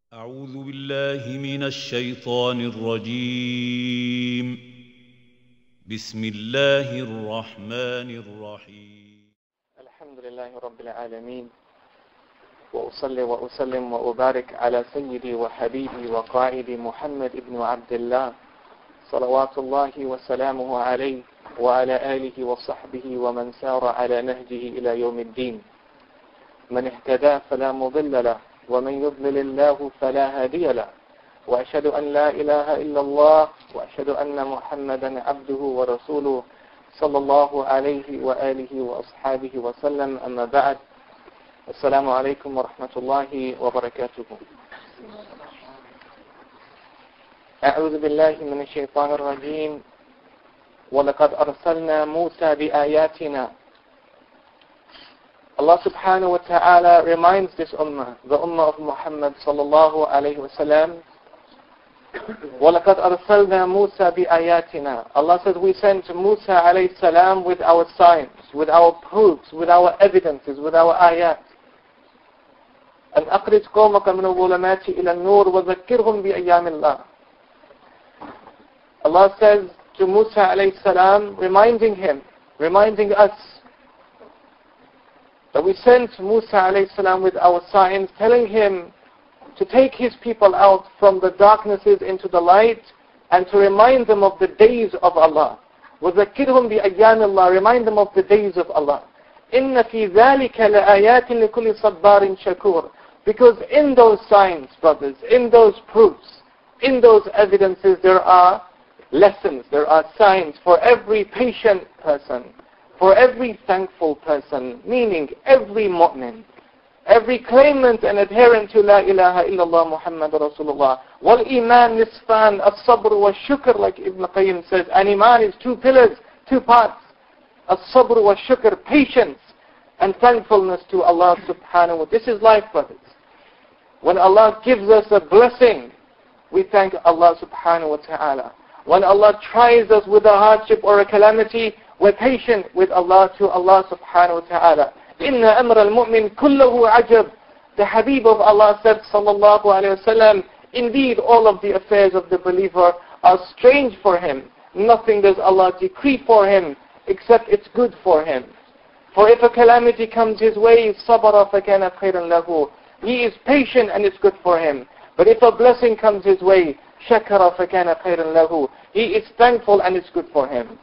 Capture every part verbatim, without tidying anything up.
أعوذ بالله من الشيطان الرجيم. بسم الله الرحمن الرحيم. الحمد لله رب العالمين، وأصلي وأسلم وأبارك على سيدي وحبيبي وقائدي محمد بن عبد الله صلوات الله وسلامه عليه وعلى آله وصحبه ومن سار على نهجه إلى يوم الدين. من اهتدى فلا مضل له ومن يضلل الله فلا هادي له، وأشهد أن لا إله إلا الله وأشهد أن محمدا عبده ورسوله صلى الله عليه وآله وأصحابه وسلم. أما بعد، السلام عليكم ورحمة الله وبركاته. أعوذ بالله من الشيطان الرجيم. ولقد أرسلنا موسى بآياتنا. Allah subhanahu wa ta'ala reminds this ummah, the ummah of Muhammad sallallahu alayhi wa sallam, وَلَقَدْ أَرْسَلْنَا مُوسَى بِآيَاتِنَا. Allah said, we sent Musa alayhi salam with our signs, with our proofs, with our evidences, with our ayat. أَنْ أَخْرِجْ قَوْمَكَ مِنَ الظُّلُمَاتِ إِلَى النُّورِ وَذَكِّرْهُمْ بِأَيَّامِ اللَّهِ. Allah says to Musa alayhi salam, reminding him, reminding us, that we sent Musa alayhi salam with our signs, telling him to take his people out from the darknesses into the light and to remind them of the days of Allah. وَذَكِّرْهُمْ بِأَيَّامِ اللَّهِ. Remind them of the days of Allah. إِنَّ فِي ذَلِكَ لَآيَاتٍ لِكُلِّ صَبَّارٍ شَكُورٍ. Because in those signs, brothers, in those proofs, in those evidences, there are lessons, there are signs for every patient person, for every thankful person, meaning every mu'min, every claimant and adherent to La ilaha illallah Muhammad Rasulullah. Wal iman nisfan, as-sabr wa shukr, like Ibn Qayyim says. And iman is two pillars, two parts. As-sabr wa shukr, patience and thankfulness to Allah subhanahu wa ta'ala. This is life, brothers. When Allah gives us a blessing, we thank Allah subhanahu wa ta'ala. When Allah tries us with a hardship or a calamity, we're patient with Allah to Allah subhanahu wa ta'ala. Inna amra al-mu'min kullahu ajab. The Habib of Allah said, sallallahu alayhi wa sallam, indeed all of the affairs of the believer are strange for him. Nothing does Allah decree for him except it's good for him. For if a calamity comes his way, sabara fakana khayran lahu. He is patient and it's good for him. But if a blessing comes his way, shakara fakana khayran lahu. He is thankful and it's good for him.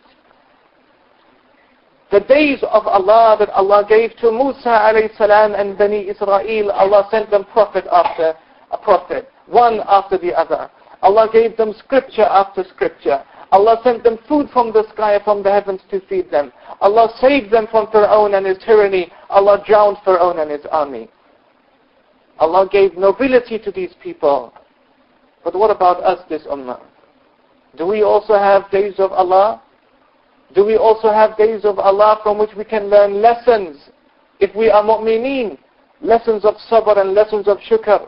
The days of Allah that Allah gave to Musa alayhi salam and Bani Israel, Allah sent them prophet after a prophet, one after the other. Allah gave them scripture after scripture. Allah sent them food from the sky, from the heavens to feed them. Allah saved them from Fir'aun and his tyranny. Allah drowned Fir'aun and his army. Allah gave nobility to these people. But what about us, this ummah? Do we also have days of Allah? Do we also have days of Allah from which we can learn lessons if we are mu'mineen? Lessons of sabr and lessons of shukr.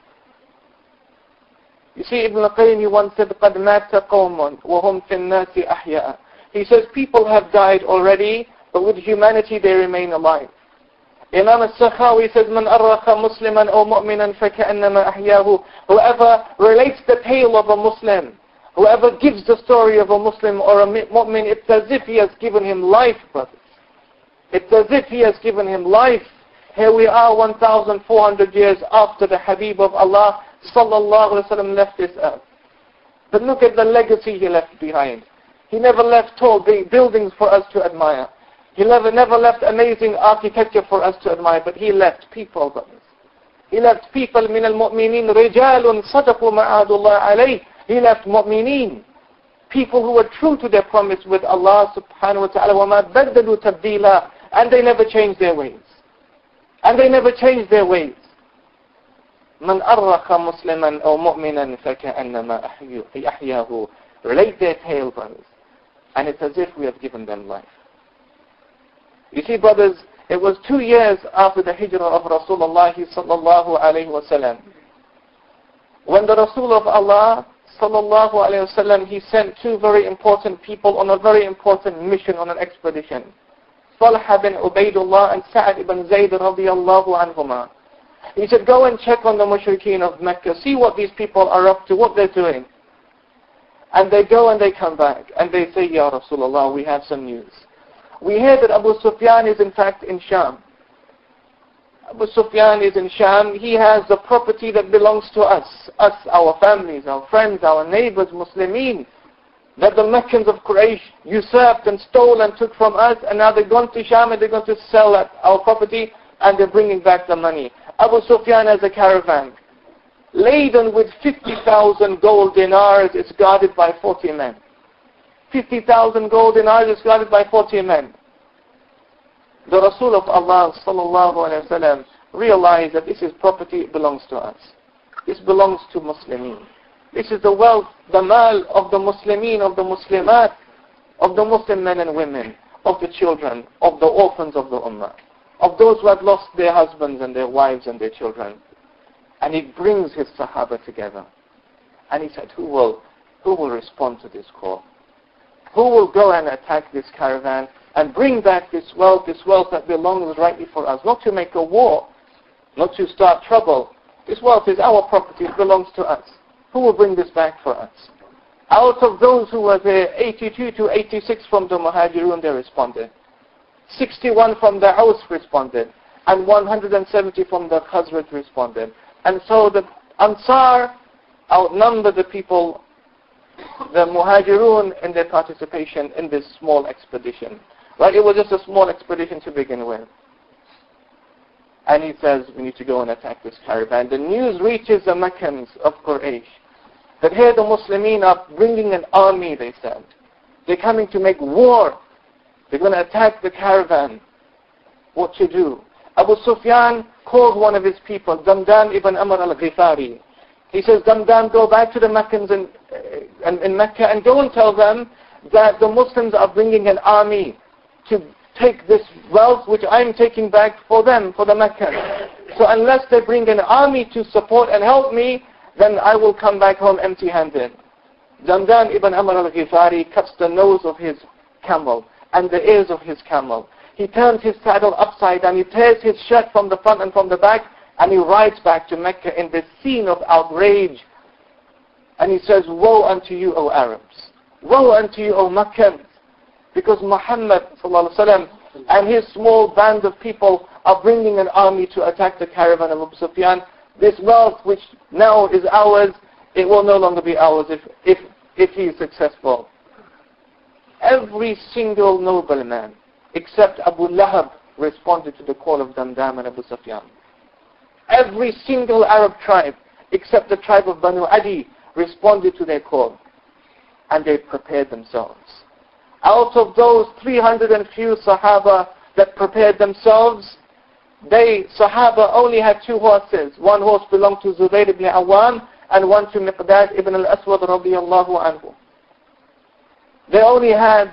You see, Ibn Qayyim, he once said, قَدْ مَاتَ قَوْمٌ وَهُمْ فِي النَّاسِ أَحْيَاءً. He says, people have died already, but with humanity they remain alive. Imam al-Sakhawi says, مَنْ أَرَّخَ مُسْلِمًا أَوْ مُؤْمِنًا فَكَأَنَّمَا أَحْيَاهُ. Whoever relates the tale of a Muslim, whoever gives the story of a Muslim or a mu'min, it's as if he has given him life, brothers. It's as if he has given him life. Here we are one thousand four hundred years after the Habib of Allah sallallahu alaihi wasallam left this earth. But look at the legacy he left behind. He never left tall buildings for us to admire. He never, never left amazing architecture for us to admire, but he left people, brothers. He left people, min al-mu'minin, rijalun sadaqu ma'adullah alayh. He left mu'mineen, people who were true to their promise with Allah subhanahu wa ta'ala. وَمَا بَدَّلُوا تَبْدِيلًا. And they never changed their ways. And they never changed their ways. مَنْ أَرَّخَ مُسْلِمًا أَوْ مُؤْمِنًا فَكَأَنَّمَا أَحْيَاهُ. Relate their tale, brothers. And it's as if we have given them life. You see, brothers, it was two years after the hijrah of Rasulullah sallallahu alayhi wa sallam, when the Rasul of Allah sallallahu alayhi wa sallam, he sent two very important people on a very important mission, on an expedition. Talha bin Ubaidullah and Sa'ad ibn Zayd radiyallahu anhuma. He said, go and check on the mushrikeen of Mecca, see what these people are up to, what they're doing. And they go and they come back, and they say, Ya Rasulullah, we have some news. We hear that Abu Sufyan is in fact in Sham. Abu Sufyan is in Sham. He has the property that belongs to us, us, our families, our friends, our neighbors, Muslimin, that the Meccans of Quraysh usurped and stole and took from us, and now they've gone to Sham and they're going to sell that, our property, and they're bringing back the money. Abu Sufyan has a caravan laden with fifty thousand gold dinars. It's guarded by forty men. fifty thousand gold dinars is guarded by forty men. The Rasul of Allah sallallahu alaihi wasallam realized that this is property, it belongs to us. This belongs to Muslimin. This is the wealth, the mal of the Muslimin, of the Muslimat, of the Muslim men and women, of the children, of the orphans of the Ummah, of those who have lost their husbands and their wives and their children. And he brings his Sahaba together. And he said, who will, who will respond to this call? Who will go and attack this caravan and bring back this wealth, this wealth that belongs rightly for us? Not to make a war, not to start trouble. This wealth is our property, it belongs to us. Who will bring this back for us? Out of those who were there, eighty-two to eighty-six from the Muhajirun, they responded. sixty-one from the Aus responded. And one hundred seventy from the Khazraj responded. And so the Ansar outnumbered the people, the Muhajirun, in their participation in this small expedition. Right? It was just a small expedition to begin with. And he says, we need to go and attack this caravan. The news reaches the Meccans of Quraysh that here the Muslimin are bringing an army, they said. They're coming to make war. They're going to attack the caravan. What to do? Abu Sufyan called one of his people, Damdam ibn Amr al-Ghifari. He says, Damdam, go back to the Meccans in, in, in Mecca and go and tell them that the Muslims are bringing an army to take this wealth which I'm taking back for them, for the Meccans. So unless they bring an army to support and help me, then I will come back home empty-handed. Damdam ibn Amr al-Ghifari cuts the nose of his camel and the ears of his camel. He turns his saddle upside down, he tears his shirt from the front and from the back, and he rides back to Mecca in this scene of outrage. And he says, woe unto you, O Arabs. Woe unto you, O Meccans. Because Muhammad sallallahu alaihi wasallam and his small band of people are bringing an army to attack the caravan of Abu Sufyan. This wealth which now is ours, it will no longer be ours if, if, if he is successful. Every single nobleman except Abu Lahab responded to the call of Damdam and Abu Sufyan. Every single Arab tribe except the tribe of Banu Adi responded to their call. And they prepared themselves. Out of those three hundred and few Sahaba that prepared themselves, they, Sahaba, only had two horses. One horse belonged to Zubayr ibn Awam and one to Miqdad ibn al-Aswad radiyallahu anhu. They only had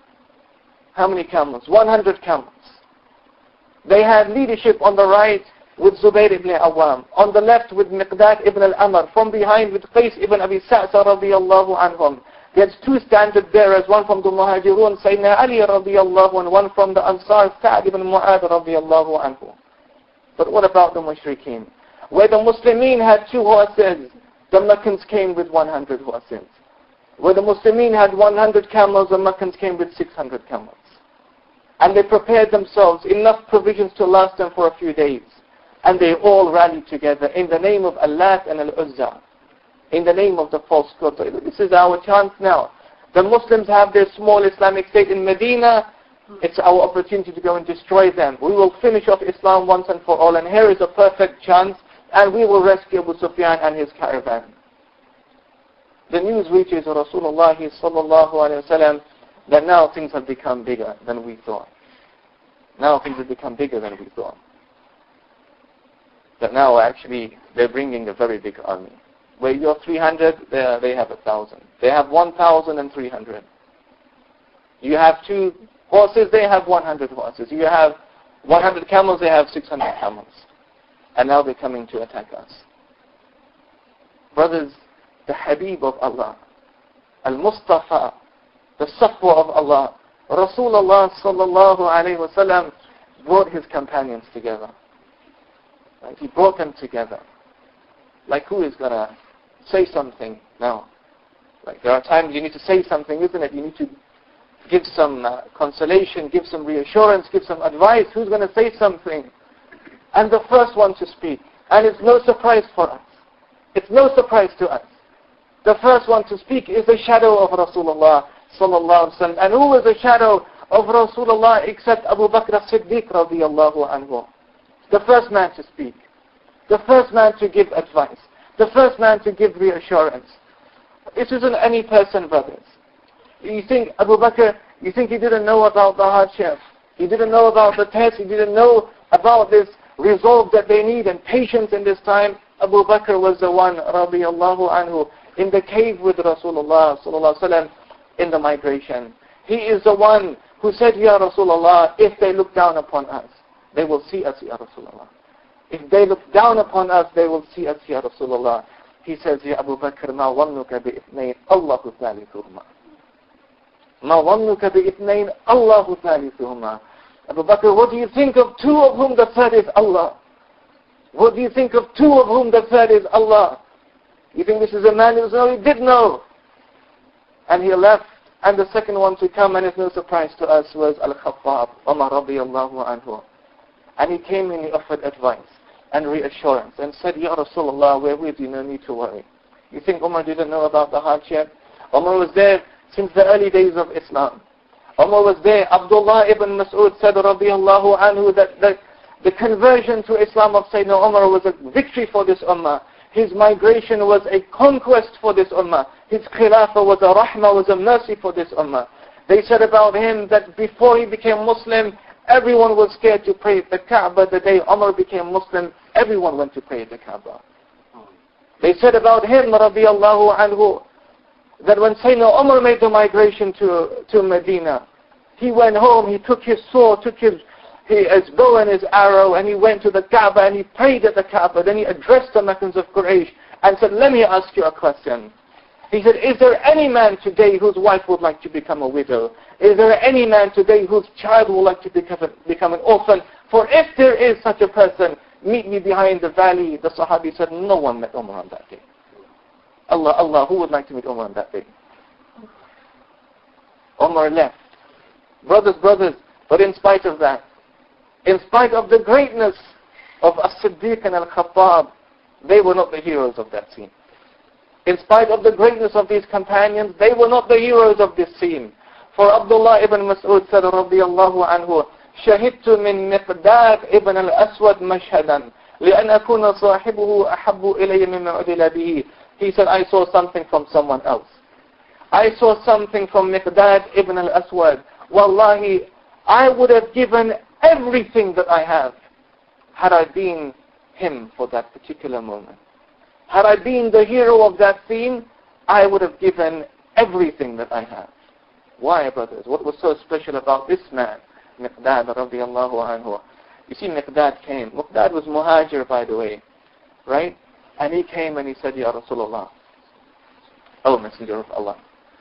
how many camels? one hundred camels. They had leadership on the right with Zubayr ibn Awam. On the left with Miqdad ibn al-Amr. From behind with Qais ibn Abi Sa'sa radiyallahu anhum. They had two standard bearers, one from the Muhajirun, Sayyidina Ali radiyallahu anhu, and one from the Ansar, Sa'd ibn Mu'adh radiyallahu anhu. But what about the Mushrikeen? Where the Muslimin had two horses, the Meccans came with one hundred horses. Where the Muslimin had one hundred camels, the Meccans came with six hundred camels. And they prepared themselves, enough provisions to last them for a few days. And they all rallied together in the name of Allah and Al-Uzza. In the name of the false god. This is our chance now. The Muslims have their small Islamic state in Medina. It's our opportunity to go and destroy them. We will finish off Islam once and for all. And here is a perfect chance. And we will rescue Abu Sufyan and his caravan. The news reaches Rasulullah sallallahu alayhi wa sallam that now things have become bigger than we thought. Now things have become bigger than we thought. That now actually they're bringing a very big army. Where you're three hundred, they, they have one thousand. They have one thousand three hundred. You have two horses, they have one hundred horses. You have one hundred camels, they have six hundred camels. And now they're coming to attack us. Brothers, the Habib of Allah, Al-Mustafa, the Safwa of Allah, Rasulullah sallallahu alayhi wa sallam brought his companions together. Right? He brought them together. Like who is going to say something now? Like there are times you need to say something, isn't it? You need to give some uh, consolation, give some reassurance, give some advice. Who's going to say something? And the first one to speak. And it's no surprise for us. It's no surprise to us. The first one to speak is the shadow of Rasulullah sallallahu alaihi wasallam. And who is the shadow of Rasulullah except Abu Bakr as-Siddiq radiyallahu anhu? The first man to speak. The first man to give advice. The first man to give reassurance. This isn't any person, brothers. You think Abu Bakr, you think he didn't know about the hardship. He didn't know about the test. He didn't know about this resolve that they need and patience in this time. Abu Bakr was the one, radiyallahu anhu, in the cave with Rasulullah sallallahu alaihi wasallam in the migration. He is the one who said, Ya Rasulullah, if they look down upon us, they will see us, Ya Rasulullah. If they look down upon us, they will see us, Ya Rasulullah. He says, Ya Abu Bakr, ma wannuka bi ithnayn, Allahu thalithuhuma. Ma wannuka bi ithnayn, Allahu thalithuhuma. Abu Bakr, what do you think of two of whom the third is Allah? What do you think of two of whom the third is Allah? You think this is a man who no, he did know. And he left. And the second one to come, and it's no surprise to us, was Al-Khattab, Umar radiyallahu anhu. And he came and he offered advice and reassurance and said, Ya Rasulullah, we're with you, no need to worry. You think Umar didn't know about the hardship? Umar was there since the early days of Islam. Umar was there. Abdullah ibn Mas'ud said, radiyallahu anhu, that the, the conversion to Islam of Sayyidina Umar was a victory for this ummah. His migration was a conquest for this ummah. His khilafah was a rahmah, was a mercy for this ummah. They said about him that before he became Muslim, everyone was scared to pray at the Kaaba. The day Umar became Muslim, everyone went to pray at the Kaaba. They said about him, radiyallahu anhu, that when Sayyidina Umar made the migration to, to Medina, he went home, he took his sword, took his, his bow and his arrow, and he went to the Kaaba and he prayed at the Kaaba. Then he addressed the Meccans of Quraysh and said, let me ask you a question. He said, is there any man today whose wife would like to become a widow? Is there any man today whose child would like to become, a, become an orphan? For if there is such a person, meet me behind the valley. The Sahabi said, no one met Umar on that day. Allah, Allah, who would like to meet Umar on that day? Umar left. Brothers, brothers, but in spite of that, in spite of the greatness of As-Siddiq and Al-Khattab, they were not the heroes of that scene. In spite of the greatness of these companions, they were not the heroes of this scene. For Abdullah ibn Mas'ud said, radiyallahu anhu, شهدت من مقداد ابن الأسود مشهدا لأن أكون صاحبه أحب إلي مما عدل به. He said, I saw something from someone else. I saw something from Miqdad ibn al-Aswad. Wallahi, I would have given everything that I have had I been him for that particular moment. Had I been the hero of that scene, I would have given everything that I have. Why, brothers? What was so special about this man, Miqdad radiyallahu anhu? You see, Miqdad came. Miqdad was Muhajir, by the way, right? And he came and he said, Ya Rasulullah, O Messenger of Allah,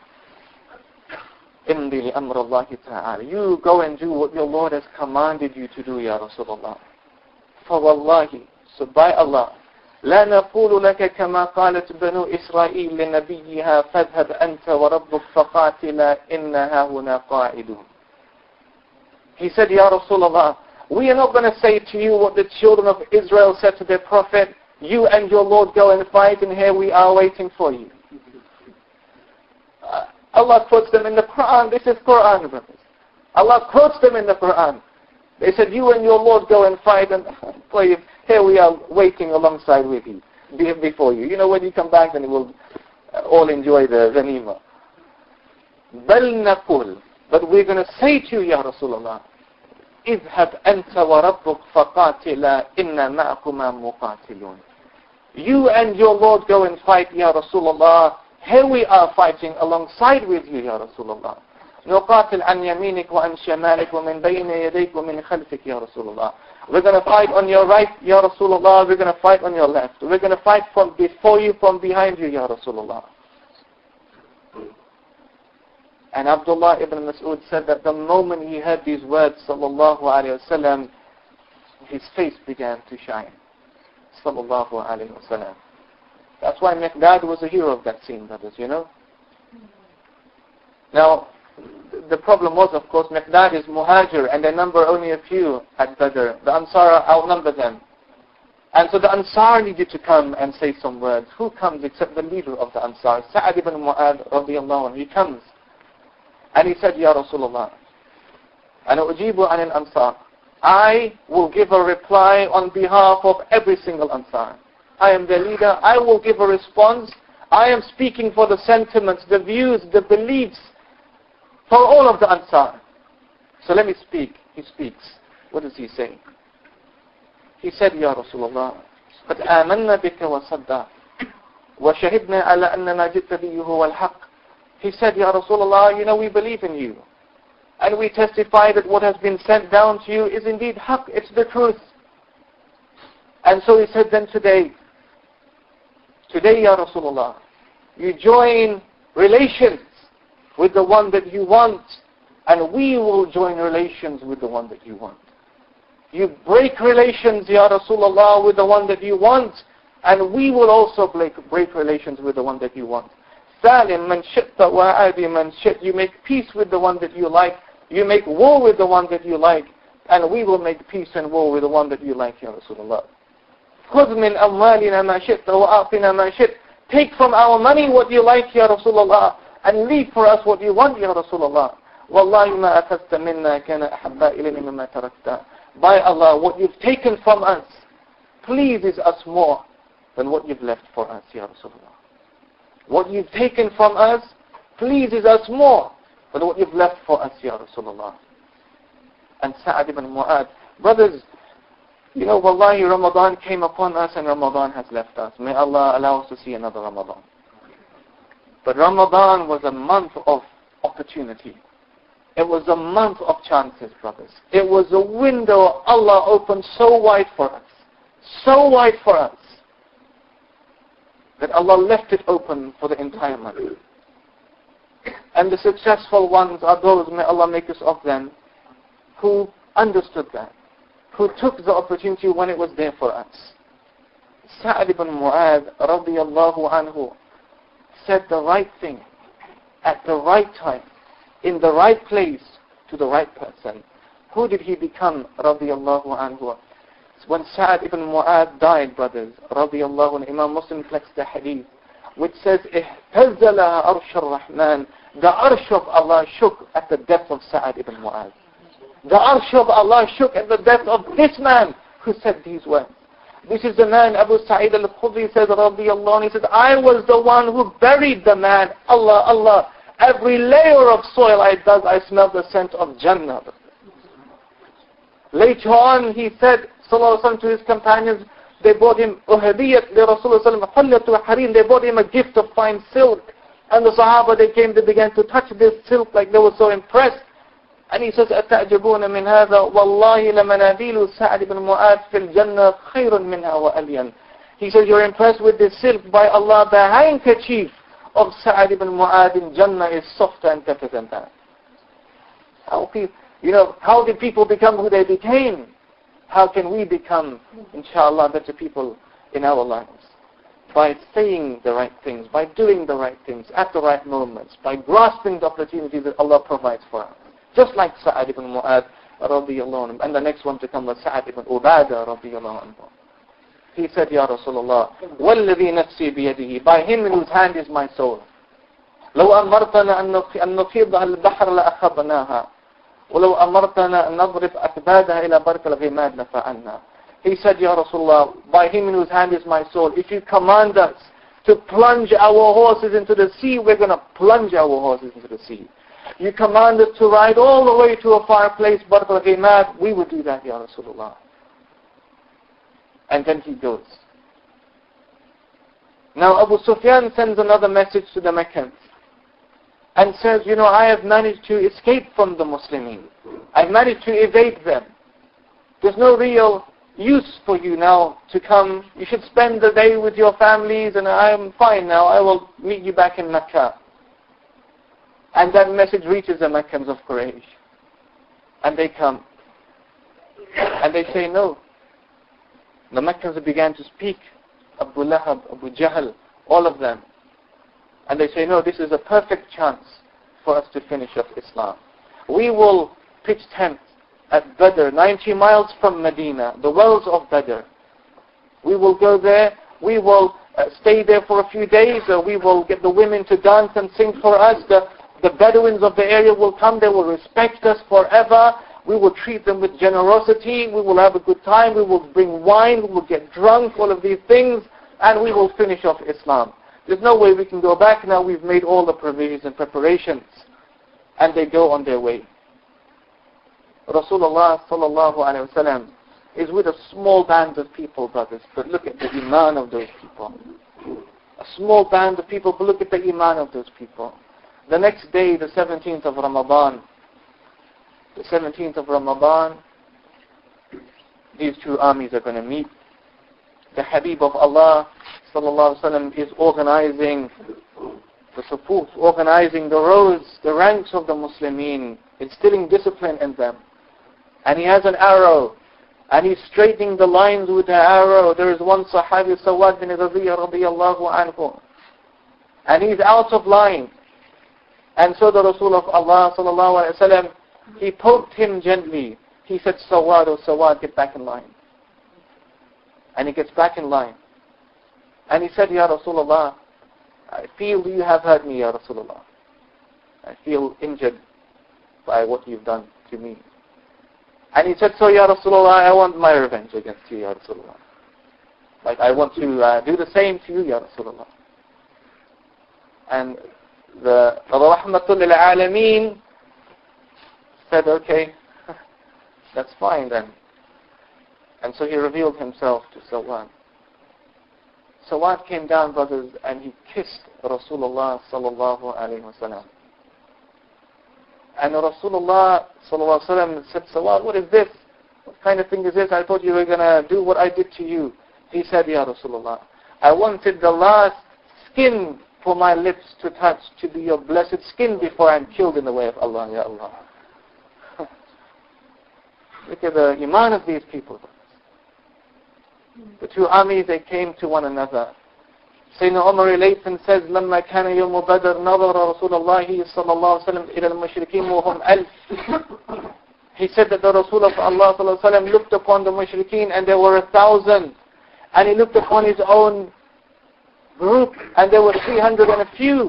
Imdi li amr Allahi ta'ala, you go and do what your Lord has commanded you to do, Ya Rasulullah. For wallahi, so by Allah, لا نقول لك كما قالت بنو إسرائيل لنبيها فاذهب أنت وربك فقاتلا إنها هنا قاعدون. He said, Ya Rasulullah, we are not going to say to you what the children of Israel said to their prophet, you and your Lord go and fight, and here we are waiting for you. Uh, Allah quotes them in the Quran. This is Quran, brothers. Allah quotes them in the Quran. They said, you and your Lord go and fight, and here we are waiting alongside with you, before you. You know, when you come back, then we'll all enjoy the ghanima. بَلْ نَقُولُ, but we're going to say to you, Ya Rasulullah, اذهب أنت وربك فقاتلا إن معكما مقاتلون. You and your Lord go and fight, Ya Rasulullah. Here we are fighting alongside with you, Ya Rasulullah. نقاتل عن يمينك وعن شمالك ومن بين يديك ومن خلفك يا رسول الله. We're going to fight on your right, Ya Rasulullah. We're going to fight on your left. We're going to fight from before you, from behind you, Ya Rasulullah. And Abdullah ibn Mas'ud said that the moment he heard these words, sallallahu alayhi wa sallam, his face began to shine. Sallallahu alayhi wa sallam. That's why Miqdad was a hero of that scene, brothers, you know. Now, the problem was, of course, Miqdad is Muhajir, and they number only a few at Badr. The Ansar outnumber them. And so the Ansar needed to come and say some words. Who comes except the leader of the Ansar? Sa'ad ibn Mu'adh radiallahu anhu. He comes. And he said, Ya Rasulullah, Ana ujibu anil Ansar. I will give a reply on behalf of every single Ansar. I am the leader. I will give a response. I am speaking for the sentiments, the views, the beliefs for all of the Ansar. So let me speak. He speaks. What does he say? He said, Ya Rasulullah, قد آمنا بك وصدق وشهدنا على أن ما جئت به هو الحق. He said, Ya Rasulullah, you know, we believe in you. And we testify that what has been sent down to you is indeed haqq, it's the truth. And so he said, then today, today, Ya Rasulullah, you join relations with the one that you want, and we will join relations with the one that you want. You break relations, Ya Rasulullah, with the one that you want, and we will also break, break relations with the one that you want. Salim man shi'ta wa adi man shi't. You make peace with the one that you like. You make war with the one that you like, and we will make peace and war with the one that you like, Ya Rasulullah. خُذْ مِنْ أَمْوَالِنَا مَا شِئْتَ وَأَعْطِنَا مَا شِئْتَ. Take from our money what you like, Ya Rasulullah, and leave for us what you want, Ya Rasulullah. وَاللَّهِ مَا أَخَذْتَ مِنَّا كَانَ أَحَبَّ إِلَيْنَا مِمَّا تَرَكْتَ. By Allah, what you've taken from us pleases us more than what you've left for us, Ya Rasulullah. What you've taken from us pleases us more than what you've left for us, Ya Rasulullah. And Sa'ad ibn Mu'adh, brothers, you know, wallahi, Ramadan came upon us and Ramadan has left us. May Allah allow us to see another Ramadan. But Ramadan was a month of opportunity. It was a month of chances, brothers. It was a window Allah opened so wide for us. So wide for us. That Allah left it open for the entire month. And the successful ones are those, may Allah make us of them, who understood that. Who took the opportunity when it was there for us. Sa'ad ibn Mu'adh radiyallahu anhu said the right thing at the right time, in the right place, to the right person. Who did he become radiyallahu anhu? When Sa'ad ibn Mu'adh died, brothers, radiyallahu anhu, Imam Muslim collects the hadith, which says, اهتز لها عرش الرحمن. The arsh of Allah shook at the death of Sa'ad ibn Mu'adh. The arsh of Allah shook at the death of this man who said these words. This is the man, Abu Sa'id al-Khudri said, radiyallahu anhu, he said, I was the one who buried the man. Allah, Allah, every layer of soil I dug, I smelled the scent of Jannah. Later on, he said, sallallahu alaihi wasallam, to his companions, they bought him uhadiyat li Rasulullah sallallahu alaihi wasallam, they bought him a gift of fine silk. And the Sahaba, they came, they began to touch this silk like they were so impressed. And he says, أَتَعْجَبُونَ مِنْ هَذَا وَاللَّهِ لَمَنَادِيلُ سَعْدِ بْنْ مُعَاذ فِي الْجَنَّةِ خَيْرٌ مِنْهَا وَأَلْيَنَ. He says, you're impressed with this silk. By Allah, the handkerchief of Sa'ad ibn Mu'adh in Jannah is softer and better than that. How, people, you know, how did people become who they became? How can we become, inshallah, better people in our lives? By saying the right things, by doing the right things at the right moments, by grasping the opportunities that Allah provides for us. Just like Sa'ad ibn Mu'adh radiyallahu anhu. And the next one to come was Sa'ad ibn Ubadah radiyallahu anhu. He said, Ya Rasulullah, وَالَّذِي نَفْسِي بِيَدِهِ. By him in whose hand is my soul. لو أمرتنا أن نفيضها البحر لأخذناها ولو أمرتنا أن نضرب أكبادها إلى برك الغماد لفعلنا. He said, Ya Rasulullah, by him in whose hand is my soul, if you command us to plunge our horses into the sea, we're going to plunge our horses into the sea. You command us to ride all the way to a far place, Barq al-Ghimad, we would do that, Ya Rasulullah. And then he goes. Now Abu Sufyan sends another message to the Meccans and says, you know, I have managed to escape from the Muslimin. I've managed to evade them. There's no real use for you now to come. You should spend the day with your families, and I am fine now. I will meet you back in Mecca. And that message reaches the Meccans of Quraysh. And they come. And they say, no. The Meccans began to speak, Abu Lahab, Abu Jahl, all of them. And they say, no, this is a perfect chance for us to finish off Islam. We will pitch tents at Badr, ninety miles from Medina, the wells of Badr. We will go there, we will uh, stay there for a few days, uh, we will get the women to dance and sing for us, the, the Bedouins of the area will come, they will respect us forever, we will treat them with generosity, we will have a good time, we will bring wine, we will get drunk, all of these things, and we will finish off Islam. There's no way we can go back now, we've made all the provisions and preparations. And they go on their way. Rasulullah sallallahu alayhi wa sallam is with a small band of people, brothers, but look at the iman of those people. A small band of people, but look at the iman of those people. The next day, the seventeenth of Ramadan, the seventeenth of Ramadan, these two armies are going to meet. The Habib of Allah sallallahu alayhi wa sallam is organizing the sufuf, organizing the rows, the ranks of the Muslimin, instilling discipline in them. And he has an arrow, and he's straightening the lines with the arrow. There is one Sahabi, Sawad bin Rabi'a radiyallahu anhu, and he's out of line. And so the Rasul of Allah sallallahu alayhi wa sallam, he poked him gently. He said, Sawad, oh Sawad, get back in line. And he gets back in line. And he said, Ya Rasulullah, I feel you have hurt me, Ya Rasulullah. I feel injured by what you've done to me. And he said, so Ya Rasulullah, I want my revenge against you, Ya Rasulullah. Like, I want to uh, do the same to you, Ya Rasulullah. And the Rahmatul lil Alameen said, okay, that's fine then. And so he revealed himself to Sawad. Sawad came down, brothers, and he kissed Rasulullah sallallahu alayhi wa sallam. And Rasulullah sallallahu alayhi wa sallam said, Sawad, what is this? What kind of thing is this? I thought you were going to do what I did to you. He said, Ya Rasulullah, I wanted the last skin for my lips to touch to be your blessed skin before I'm killed in the way of Allah, Ya Allah. Look at the iman of these people. The two armies, they came to one another. Sayyidina Umar relates and says, لما كان يوم بدر نظر رسول الله صلى الله عليه وسلم إلى المشركين وهم ألف. He said that the Rasul of Allah صلى الله عليه وسلم looked upon the mushrikeen and there were a thousand. And he looked upon his own group and there were three hundred and a few.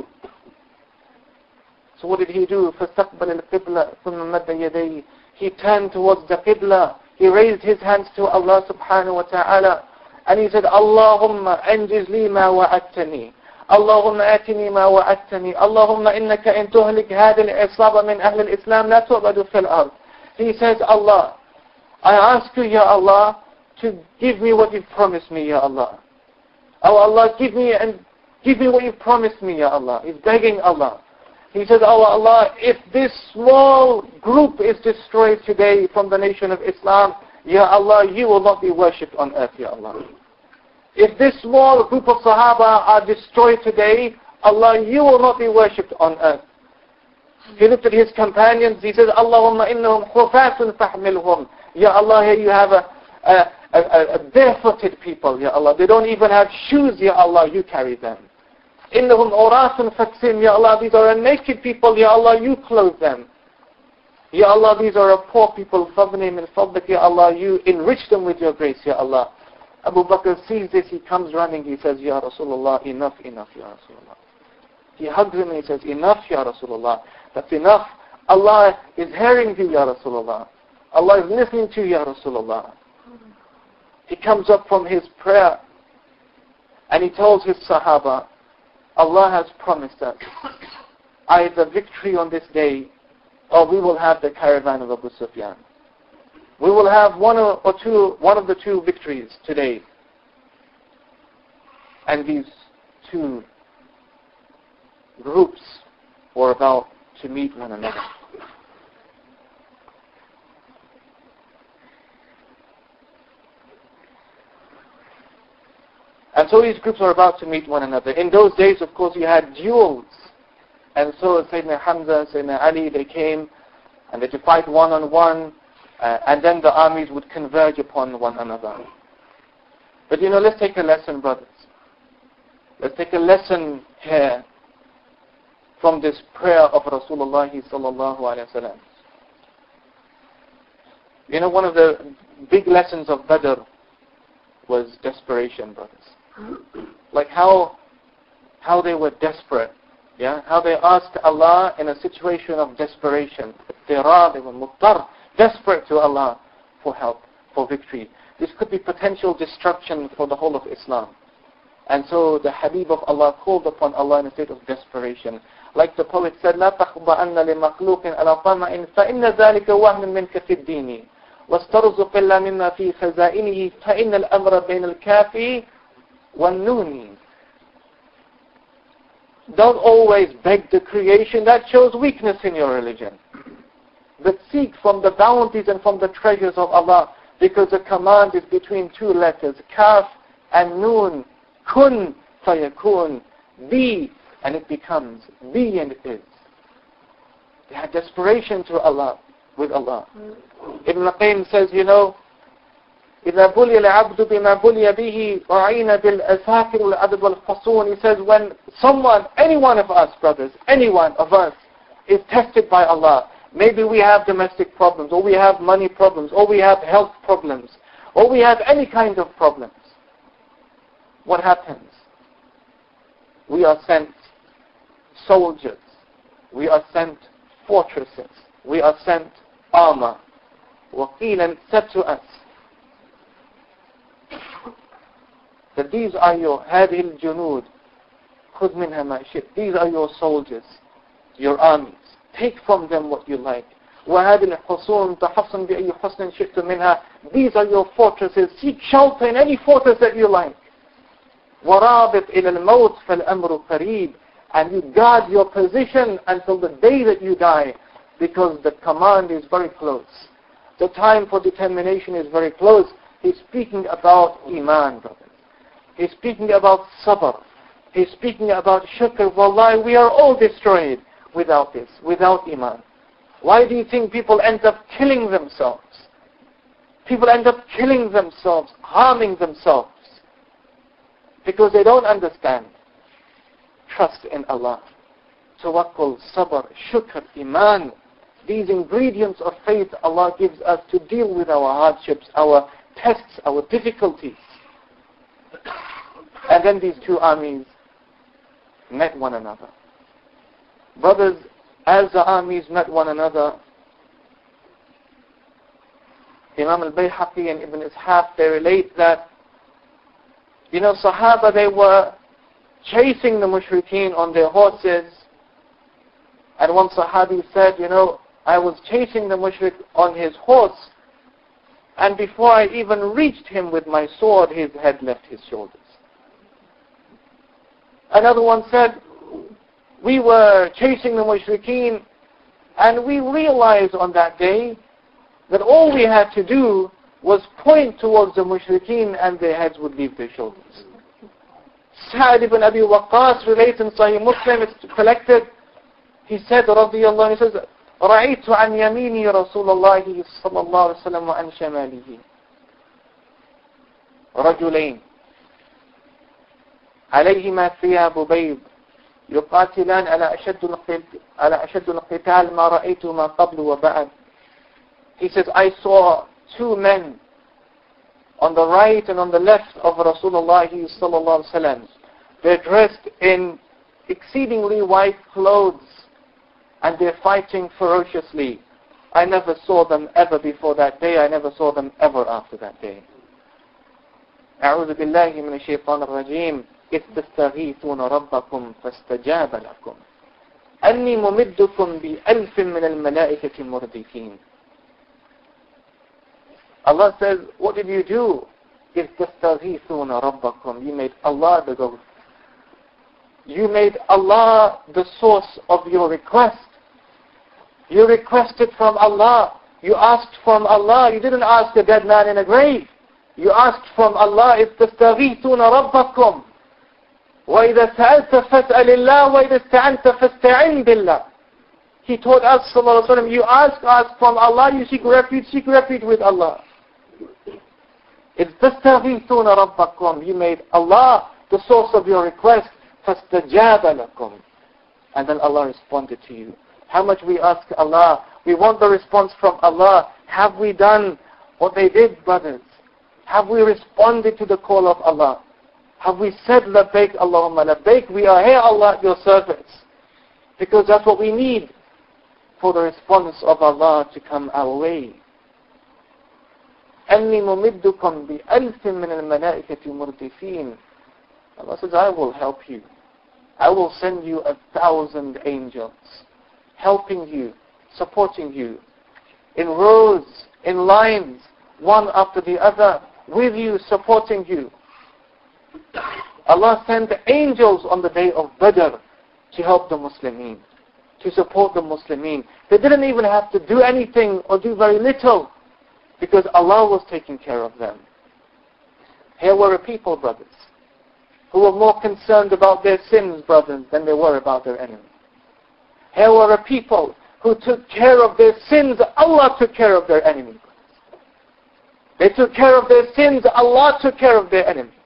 So what did he do? فَاسْتَقْبَلَ الْقِبْلَةِ ثُمَّ مَدَّ يَدَيْهِ. He turned towards the Qibla. He raised his hands to Allah subhanahu wa ta'ala. And he said, Allahumma anjiz li ma wa'adtani. Allahumma atini ma wa'adtani. Allahumma innaka in tuhlik hadil isaba min ahl al-Islam la tu'badu fil ard. He says, Allah, I ask you, Ya Allah, to give me what you've promised me, Ya Allah. Oh Allah, give me and give me what you've promised me, Ya Allah. He's begging Allah. He says, oh Allah, if this small group is destroyed today from the nation of Islam, Ya Allah, you will not be worshipped on earth, Ya Allah. If this small group of Sahaba are destroyed today, Allah, you will not be worshipped on earth. He looked at his companions, he says, Allahumma innahum khufatun fahmilhum. Ya Allah, here you have a, a, a, a barefooted people, Ya Allah. They don't even have shoes, Ya Allah, you carry them. Innahum urasun faksim, Ya Allah, these are a naked people, Ya Allah, you clothe them. Ya Allah, these are a poor people, fadni min fadlik, Ya Allah, you enrich them with your grace, Ya Allah. Abu Bakr sees this, he comes running, he says, Ya Rasulullah, enough, enough, Ya Rasulullah. He hugs him and he says, enough, Ya Rasulullah, that's enough. Allah is hearing you, Ya Rasulullah. Allah is listening to you, Ya Rasulullah. He comes up from his prayer and he tells his Sahaba, Allah has promised us either victory on this day or we will have the caravan of Abu Sufyan. We will have one or two, one of the two victories today. And these two groups were about to meet one another. And so these groups are about to meet one another. In those days, of course, you had duels. And so Sayyidina Hamza, Sayyidina Ali, they came and they had to fight one on one. Uh, and then the armies would converge upon one another. But you know, let's take a lesson, brothers. Let's take a lesson here from this prayer of Rasulullah sallallahu alaihi wasallam. You know, one of the big lessons of Badr was desperation, brothers. Like how how they were desperate. Yeah, how they asked Allah in a situation of desperation. They were muttar, desperate to Allah for help, for victory. This could be potential destruction for the whole of Islam. And so the Habib of Allah called upon Allah in a state of desperation. Like the poet said, لا تخضعن لمخلوق على طمع فإن ذلك وهم منك في الدين واسترزق إلا مما في خزائنه فإن الأمر بين الكافي والنون. Don't always beg the creation. That shows weakness in your religion. But seek from the bounties and from the treasures of Allah, because the command is between two letters, kaf and noon. Kun fayakun. Be, and it becomes. Be, and it is. They had desperation to Allah, with Allah. Ibn al-Qayyim says, you know, إِذَا بُلِيَ الْعَبْدُ بِمَا بُلِيَ بِهِ وَعِينَ بِالْأَسَاكِرُ الْأَدْبُ وَالْفَصُونِ. He says, when someone, any one of us, brothers, any one of us is tested by Allah, maybe we have domestic problems, or we have money problems, or we have health problems, or we have any kind of problems. What happens? We are sent soldiers. We are sent fortresses. We are sent armor. وَقِيلًا said to us that these are your هذه الجنود خذ منها ما شئت. These are your soldiers, your armies. Take from them what you like. وهذه الحصون تحصن بأي حصن شئت منها. These are your fortresses. Seek shelter in any fortress that you like. ورابط إلى الموت فالأمر قريب. And you guard your position until the day that you die, because the command is very close. The time for determination is very close. He's speaking about Iman, brothers. He's speaking about sabr. He's speaking about shukr. Wallahi, we are all destroyed without this, without Iman. Why do you think people end up killing themselves? People end up killing themselves, harming themselves, because they don't understand. Trust in Allah. Tawakkul, sabr, shukr, Iman. These ingredients of faith Allah gives us to deal with our hardships, our tests, our difficulties. And then these two armies met one another. Brothers, as the armies met one another, Imam al-Bayhaqi and Ibn Ishaq, they relate that, you know, Sahaba, they were chasing the mushrikeen on their horses. And one Sahabi said, you know, I was chasing the mushrik on his horse, and before I even reached him with my sword, his head left his shoulders. Another one said, we were chasing the mushrikeen, and we realized on that day that all we had to do was point towards the mushrikeen and their heads would leave their shoulders. Sa'd ibn Abi Waqqas relates in Sahih Muslim, it's collected. He said, radiyallahu anhu, he says, رأيت عن يميني رسول الله صلى الله عليه وسلم وعن شماله رجلين عليهما ثياب بيض يقاتلان على أشد على أشد القتال ما رأيتهما قبل وبعد. He says, I saw two men on the right and on the left of Rasulullah sallallahu alaihi wasallam. They're dressed in exceedingly white clothes, and they're fighting ferociously. I never saw them ever before that day. I never saw them ever after that day. أعوذ بالله من الشيطان الرجيم إذ تستغيثون ربكم فاستجاب لكم أني ممدكم بألف من الملائكة مردفين. Allah says, what did you do? إذ تستغيثون ربكم. You made Allah the God. You made Allah the source of your request. You requested from Allah. You asked from Allah. You didn't ask a dead man in a grave. You asked from Allah. إِذْ تَسْتَغِيثُونَ رَبَّكُمْ وَإِذَا سَأَلْتَ فَاسْأَلِ اللَّهِ وَإِذَا اسْتَعَنْتَ فَاسْتَعِنْ بِاللَّهِ. He told us, sallallahu alaihi wasallam, you ask, ask from Allah. You seek refuge, seek refuge with Allah. It's تَسْتَغِيثُونَ رَبَّكُمْ. You made Allah the source of your request. فَاسْتَجَابَ لَكُمْ. And then Allah responded to you. How much we ask Allah. We want the response from Allah. Have we done what they did, brothers? Have we responded to the call of Allah? Have we said, Labbaik Allahumma Labbaik? We are here, Allah, at your service. Because that's what we need for the response of Allah to come our way. أَنِّي مُمِدُّكُمْ بِأَلْفٍ مِّنَ الْمَلَائِكَةِ مُرْدِفِينَ. Allah says, I will help you. I will send you a thousand angels, helping you, supporting you, in rows, in lines, one after the other, with you, supporting you. Allah sent angels on the day of Badr to help the Muslimin, to support the Muslimin. They didn't even have to do anything or do very little, because Allah was taking care of them. Here were a people, brothers, who were more concerned about their sins, brothers, than they were about their enemy. Here were a people who took care of their sins. Allah took care of their enemy. They took care of their sins. Allah took care of their enemy.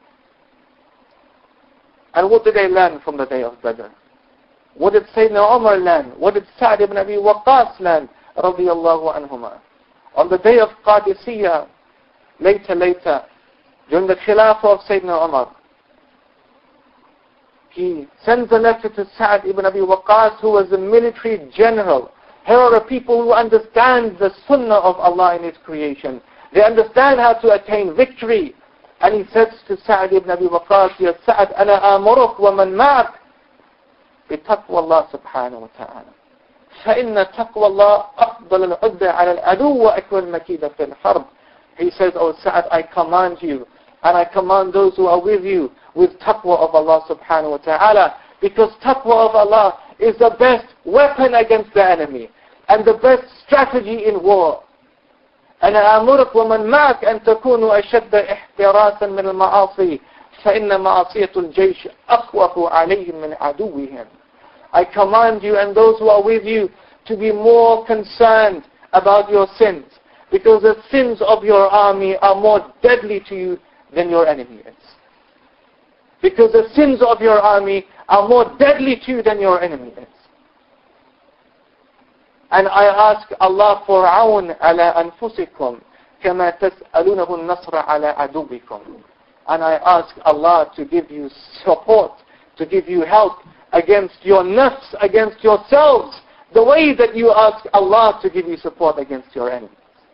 And what did they learn from the day of Badr? What did Sayyidina Umar learn? What did Sa'd ibn Abi Waqqas learn? Radiyallahu anhuma. On the day of Qadisiyah, later, later, during the Khilafah of Sayyidina Umar, he sends a letter to Sa'd ibn Abi Waqqas, who was a military general. Here are people who understand the sunnah of Allah in His creation. They understand how to attain victory. And he says to Sa'd ibn Abi Waqqas, Ya Sa'd, أَنَا آمُرُكْ وَمَنْ مَعَكْ بِتَقْوَى اللَّهِ سُبْحَانَهُ وَتَعَالَى فَإِنَّ تَقْوَى اللَّهِ أَفْضَلُ الْعُدَّةِ عَلَى الْعَدُوِّ وَأَكْوَى الْمَكِيدَ فِي الْحَرْبِ. He says, O Sa'd, I command you, and I command those who are with you, with taqwa of Allah subhanahu wa ta'ala, because taqwa of Allah is the best weapon against the enemy, and the best strategy in war. أنا آمرك ومن معك أن تكونوا أشد احتراسا من المعاصي فإن معصية الجيش أخوف عليهم من عدوهم. I command you and those who are with you to be more concerned about your sins, because the sins of your army are more deadly to you than your enemy is. Because the sins of your army are more deadly to you than your enemy is. And I ask Allah for aun ala anfusikum kama tas'alunahu an-nasra ala adubikum. And I ask Allah to give you support, to give you help against your nafs, against yourselves, the way that you ask Allah to give you support against your enemies.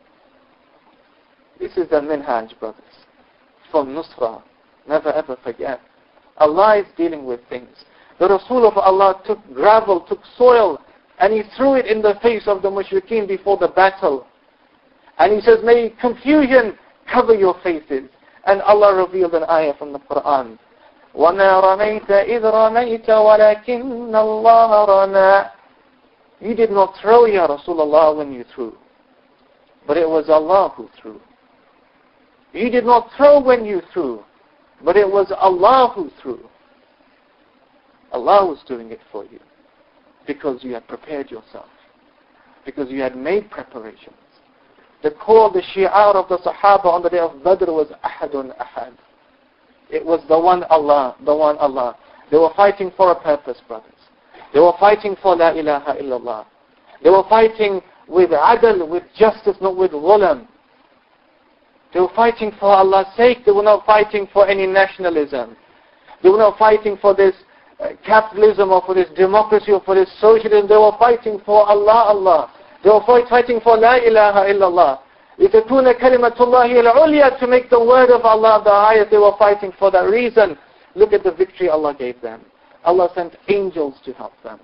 This is the minhaj, brothers, from Nusra. Never ever forget. Allah is dealing with things. The Rasul of Allah took gravel, took soil, and he threw it in the face of the mushrikeen before the battle. And he says, may confusion cover your faces. And Allah revealed an ayah from the Quran. وَمَا رَمَيْتَ إِذْ رَمَيْتَ وَلَكِنَّ اللَّهَ رَمَى. You did not throw, Ya Rasulullah, when you threw, but it was Allah who threw. You did not throw when you threw, but it was Allah who threw. Allah was doing it for you, because you had prepared yourself, because you had made preparations. The call, the shi'ar of the Sahaba on the day of Badr was Ahadun Ahad. It was the one Allah, the one Allah. They were fighting for a purpose, brothers. They were fighting for La ilaha illallah. They were fighting with adl, with justice, not with ghulam. They were fighting for Allah's sake. They were not fighting for any nationalism. They were not fighting for this uh, capitalism or for this democracy or for this socialism. They were fighting for Allah, Allah. They were fight, fighting for La ilaha illallah. لِتَكُونَ كَلِمَةُ اللَّهِ الْعُلْيَا, to make the word of Allah the highest. They were fighting for that reason. Look at the victory Allah gave them. Allah sent angels to help them.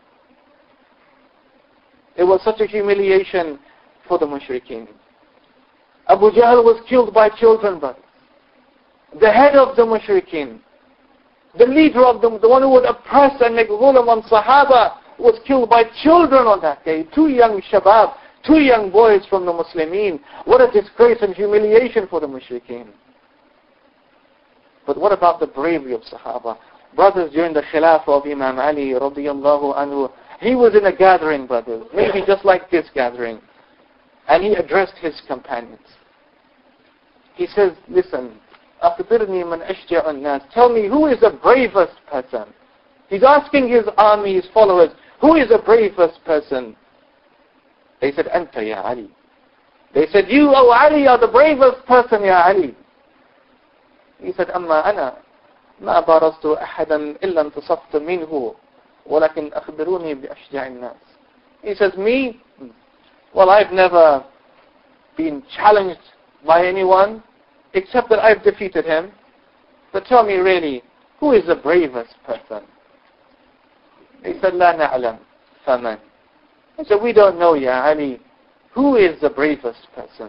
It was such a humiliation for the mushrikeen. Abu Jahl was killed by children, but the head of the mushrikeen, the leader of them, the one who would oppress and make ghulam on Sahaba, was killed by children on that day. Two young shabab, two young boys from the Muslimin. What a disgrace and humiliation for the mushrikeen. But what about the bravery of Sahaba? Brothers, during the Khilafah of Imam Ali radiyallahu anhu, he was in a gathering, brothers, maybe just like this gathering, and he addressed his companions. he says, listen, أخبرني من أشجع الناس. Tell me, who is the bravest person? He's asking his army, his followers, who is the bravest person? They said, أنت يا علي. They said, you, O Ali, are the bravest person, يا علي. He said, أما أنا ما بارزت أحدا إلا انتصفت منه ولكن أخبروني بأشجع الناس. He says, me, well, I've never been challenged by anyone except that I've defeated him. But tell me really, who is the bravest person? They said, لا نعلم فمن. He said, we don't know, Ya Ali, who is the bravest person?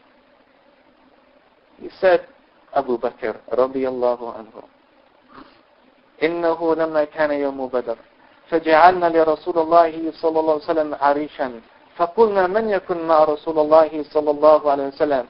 He said, Abu Bakr radiyallahu anhu. إنه لما كان يوم بدر فجعلنا لرسول الله صلى الله عليه وسلم عريشا فقلنا من يكن مع رسول الله صلى الله عليه وسلم.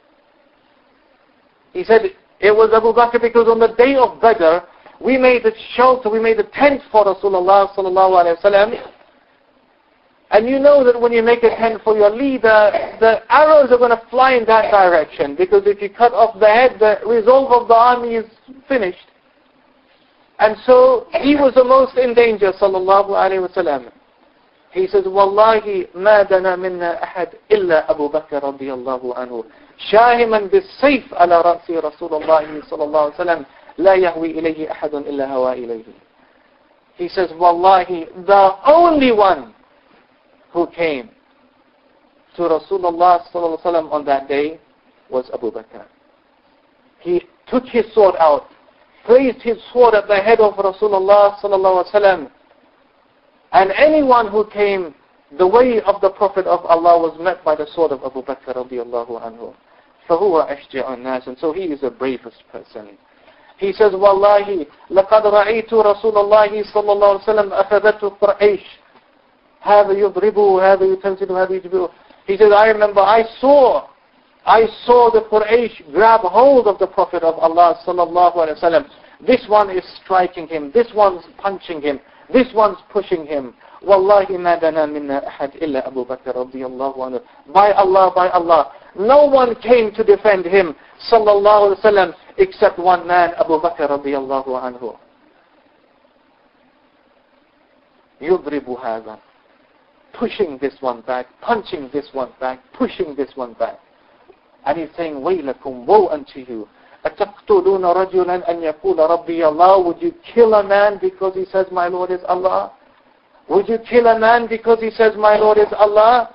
He said, it was Abu Bakr because on the day of Badr, we made a shelter, we made a tent for Rasulullah sallallahu alayhi wa sallam. And you know that when you make a tent for your leader, the arrows are going to fly in that direction. Because if you cut off the head, the resolve of the army is finished. And so, he was the most in danger, sallallahu alayhi wa sallam. He says, Wallahi ma dana minna ahad illa Abu Bakr radiyallahu anhu. شاهما بالسيف على رأس رسول الله صلى الله عليه وسلم لا يهوي إليه أحد إلا هوى إليه. He says, Wallahi, the only one who came to Rasulullah sallallahu alaihi wasallam on that day was Abu Bakr. He took his sword out, placed his sword at the head of Rasulullah sallallahu alaihi wasallam, and anyone who came the way of the Prophet of Allah was met by the sword of Abu Bakr radiyallahu anhu. فَهُوَ أَشْجَعُ النَّاسِ. And so he is the bravest person. He says, Wallahi, لَقَدْ رَأَيْتُ رَسُولَ اللَّهِ صَلَّى اللَّهُ عَلَيْهِ وسلم أَخَذَتْهُ قُرْيَشٌ هَذَا يُضْرِبُهُ هَذَا يُتَنْزِلُ هَذَا يُجْبِرُهُ. He says, I remember I saw, I saw the Quraysh grab hold of the Prophet of Allah sallallahu alayhi wa sallam. This one is striking him, this one's punching him, this one's pushing him. Wallahi ma dana minna ahad illa Abu Bakr radiyallahu anhu. By Allah, by Allah, no one came to defend him sallallahu alayhi wa sallam except one man, Abu Bakr radiyallahu anhu. Yudribu hadha. Pushing this one back, punching this one back, pushing this one back. And he's saying, Waylakum, woe unto you. أَتَقْتُلُونَ رَجُلًا أَنْ يَقُولَ رَبِّيَ اللَّهُ. Would you kill a man because he says, my Lord is Allah? Would you kill a man because he says, my Lord is Allah?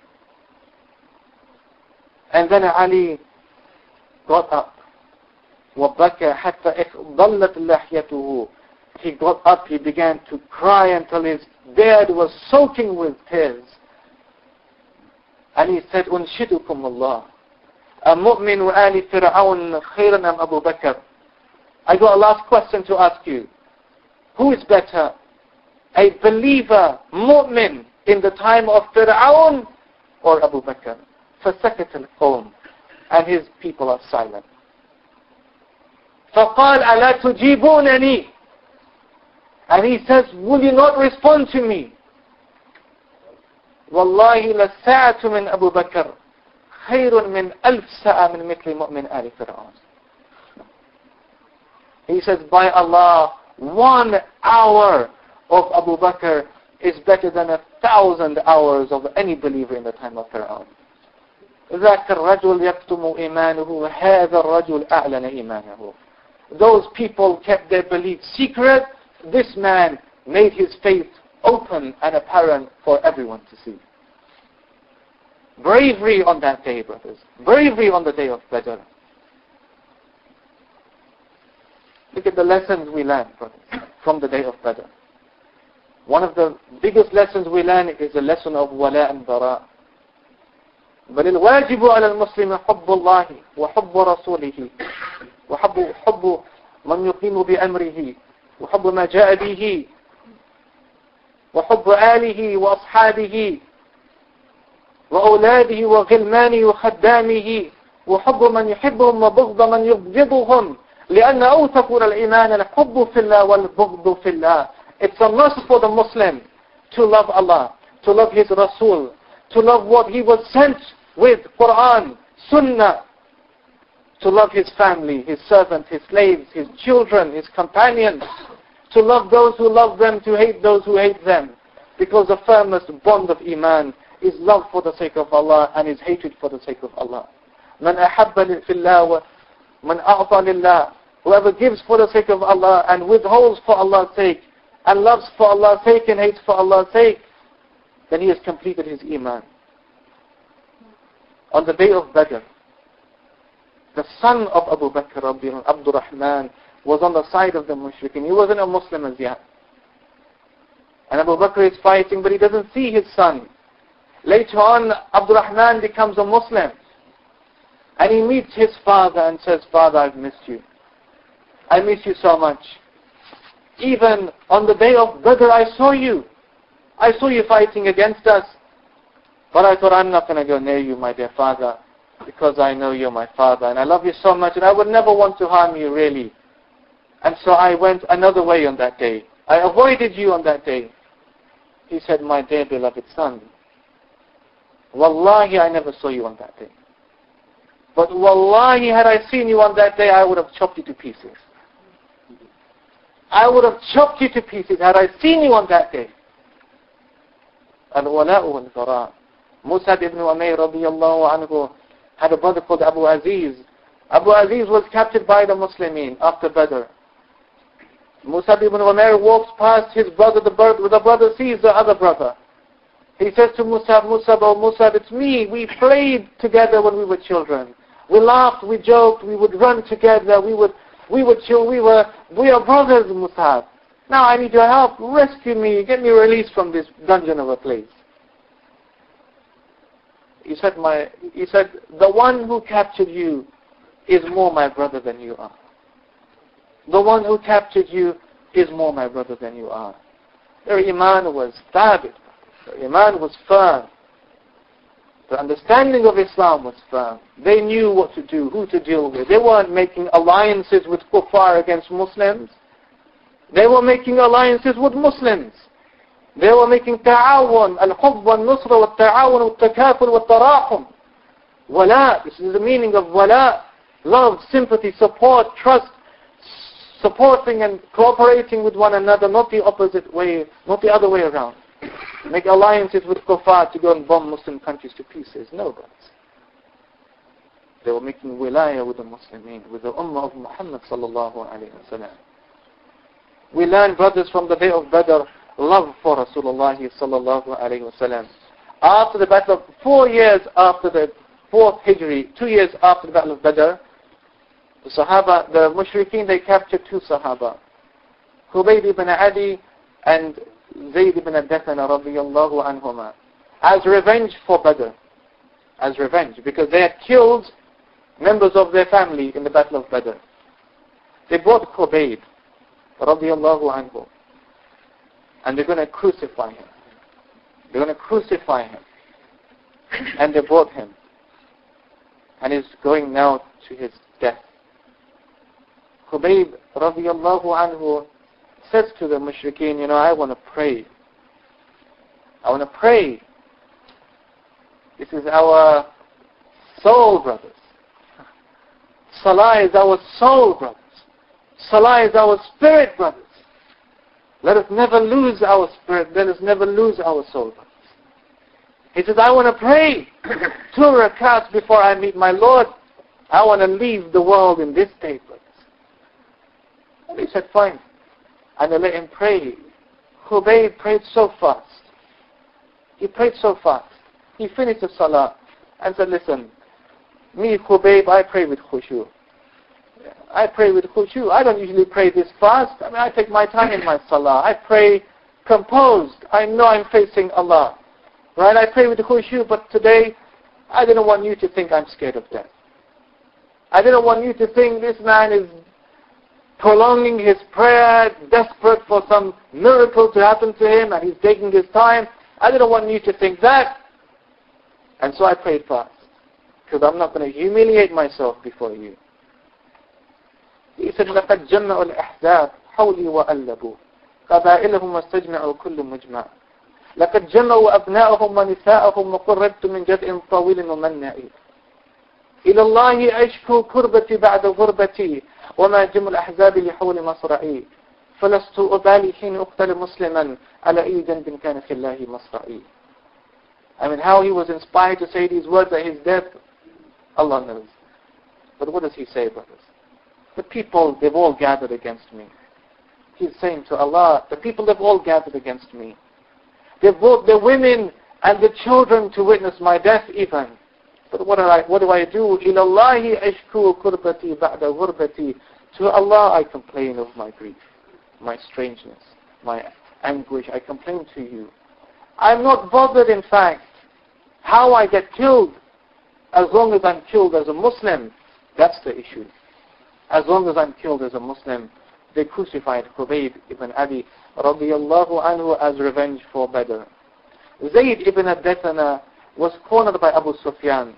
And then Ali got up. وَبَكَى حَتَّى ضَلَّتْ لَحْيَتُهُ. He got up, he began to cry until his beard was soaking with tears. And he said, أُنْشِدُكُمُ اللَّهِ أَمُؤْمِنُ آلِ فِرْعَوْنَ خَيْرًا أَمْ أَبُو بَكْرٍ. I got a last question to ask you. Who is better? A believer, mu'min, in the time of Fir'aun or Abu Bakr? فَسَكَتَ الْقَوْمِ. And his people are silent. فَقَالْ أَلَا تُجِيبُونَنِي. And he says, will you not respond to me? وَاللَّهِ لَسَّاعَةٌ مِنْ أَبُو بَكْرٍ خَيْرٌ مِنْ أَلْفِ سَاعَةٍ مِنْ مِثْلِ مُؤْمِنْ آلِ فِرْعَوْنَ. He says, by Allah, one hour of Abu Bakr is better than a thousand hours of any believer in the time of Fir'aun. ذَاكَ الرَّجُلْ يَكْتُمُ إِيمَانُهُ هَذَا الرَّجُلْ أَعْلَنَ إِيمَانَهُ. Those people kept their belief secret. This man made his faith open and apparent for everyone to see. Bravery on that day, brothers. Bravery on the day of Badr. Look at the lessons we learn, brothers, from the day of Badr. One of the biggest lessons we learn is the lesson of wala and bara. بل الواجب على المسلم حب الله وحب رسوله وحب حب من يقيم بأمره وحب ما جاء به وحب آله وأصحابه وأولاده وغلمانه وخدامه وحب من يحبهم وبغض من يبغضهم لأن أوثق الإيمان الحب في الله والبغض في الله. It's a must for the Muslim to love Allah, to love His Rasul, to love what He was sent with, Quran, Sunnah, to love his family, his servants, his slaves, his children, his companions, to love those who love them, to hate those who hate them. Because the firmest bond of Iman is love for the sake of Allah and is hatred for the sake of Allah. Man ahabba fillah wa man a'ta lillah. Whoever gives for the sake of Allah and withholds for Allah's sake, and loves for Allah's sake and hates for Allah's sake, then he has completed his Iman. On the day of Badr, the son of Abu Bakr, Abdul Rahman, was on the side of the mushrikeen. He wasn't a Muslim as yet. And Abu Bakr is fighting, but he doesn't see his son. Later on, Abdul Rahman becomes a Muslim. And he meets his father and says, Father, I've missed you. I miss you so much. Even on the day of Badr, I saw you. I saw you fighting against us. But I thought, I'm not going to go near you, my dear father, because I know you're my father, and I love you so much, and I would never want to harm you, really. And so I went another way on that day. I avoided you on that day. He said, my dear beloved son, Wallahi, I never saw you on that day. But Wallahi, had I seen you on that day, I would have chopped you to pieces. I would have chopped you to pieces had I seen you on that day. Al-wala'u wal-bara'. Mus'ab ibn Umayr radiyallahu anhu had a brother called Abu Aziz. Abu Aziz was captured by the Muslimin after Badr. Mus'ab ibn Umayr walks past his brother, the brother, the brother sees the other brother. He says to Mus'ab, Mus'ab, oh Mus'ab, it's me. We played together when we were children. We laughed, we joked, we would run together, we would we would chill, we were we are brothers, Mus'ab. Now I need your help, rescue me, get me released from this dungeon of a place. He said, my, he said, the one who captured you is more my brother than you are. The one who captured you is more my brother than you are. Their iman was thabit. Their iman was firm. The understanding of Islam was firm. They knew what to do, who to deal with. They weren't making alliances with kuffar against Muslims. They were making alliances with Muslims. They were making ta'awun, al-hubb wal-nusra wal-ta'awun wal-takaful wal-tarahum. Wala, this is the meaning of wala. Love, sympathy, support, trust, supporting and cooperating with one another, not the opposite way, not the other way around. Make alliances with kuffar to go and bomb Muslim countries to pieces. No, brothers. They were making wilaya with the Muslimin, with the ummah of Muhammad sallallahu alayhi wa sallam. We learn, brothers, from the day of Badr, love for Rasulullah sallallahu alayhi wa sallam. After the battle of, four years after the fourth Hijri, two years after the battle of Badr, the Sahaba, the Mushrikeen, they captured two Sahaba, Khubayb ibn Adi and Zayd ibn Dathana radiyallahu anhuma, as revenge for Badr, as revenge, because they had killed members of their family in the battle of Badr. They brought Khubayb radiyallahu anhu, and they're going to crucify him. They're going to crucify him. And they brought him. And he's going now to his death. Khubayb radiyallahu anhu says to the mushrikeen, you know, I want to pray. I want to pray. This is our soul, brothers. Salah is our soul, brothers. Salah is our spirit, brothers. Let us never lose our spirit. Let us never lose our soul, brothers. He says, I want to pray two rakats before I meet my Lord. I want to leave the world in this state, brothers. And he said, fine. And they let him pray. Khubayb prayed so fast. He prayed so fast. He finished the salah and said, listen, me, Khubayb, I pray with khushu. I pray with khushu. I don't usually pray this fast. I mean, I take my time in my salah. I pray composed. I know I'm facing Allah. Right? I pray with khushu, but today, I didn't want you to think I'm scared of death. I didn't want you to think this man is prolonging his prayer, desperate for some miracle to happen to him, and he's taking his time. I didn't want you to think that. And so I prayed fast, because I'm not going to humiliate myself before you. He said, لَقَدْ جَمَّعُوا الْأَحْزَابِ حَوْلِي وَأَلَّبُوا قَبَائِلَهُمْ وَاسْتَجْمَعُوا كُلُّ مُجْمَعٍ لَقَدْ جَمَّعُوا أَبْنَاءَهُمْ وَنِسَاءَهُمْ وَقُرَّبْتُ مِنْ جَدْءٍ طَوِيلٍ وَمَنَّعٍ إلى الله أشكو كربتي بعد غربتي وما جم الأحزاب لحول مصرعي فلست أبالي حين أقتل مسلما على أي جنب كان في الله مصرعي. I mean, how he was inspired to say these words at his death, Allah knows. But what does he say, brothers? The people, they've all gathered against me. He's saying to Allah, the people, they've all gathered against me. They've brought the women and the children to witness my death even. But what do I, what do, I do? إِلَى اللَّهِ أَشْكُوا كُرْبَتِي بَعْدَ غُرْبَتِي. To Allah I complain of my grief, my strangeness, my anguish. I complain to you. I'm not bothered, in fact, how I get killed, as long as I'm killed as a Muslim. That's the issue. As long as I'm killed as a Muslim. They crucified Khubayb ibn Ali radiyallahu anhu as revenge for Badr. Zayd ibn Addathana was cornered by Abu Sufyan.